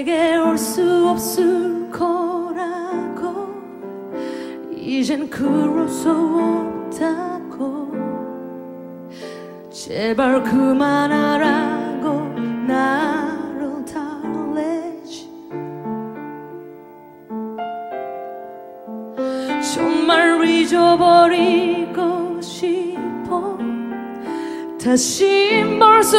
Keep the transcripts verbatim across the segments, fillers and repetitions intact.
내게 올 수 없을 거라고 이젠 그럴 수 없다고 제발 그만하라고 나를 달래지 정말 잊어버리고 싶어 다시 볼 수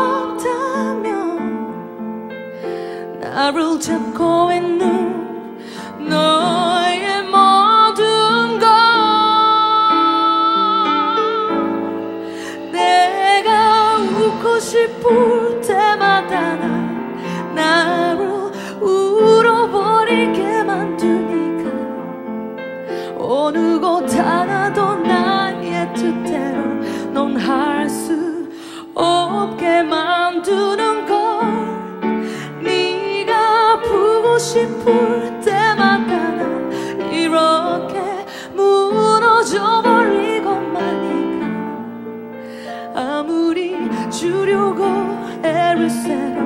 없다면 나를 잡고 있는 너의 모든 것 내가 웃고 싶을 때마다 난 나를 울어버리게 만드니까 어느 곳 하나도 나의 뜻대로 넌 할 수 없게 만드는 걸 네가 보고 싶을 때마다 난 이렇게 무너져 버리고 마니까 아무리 주려고 애를 써도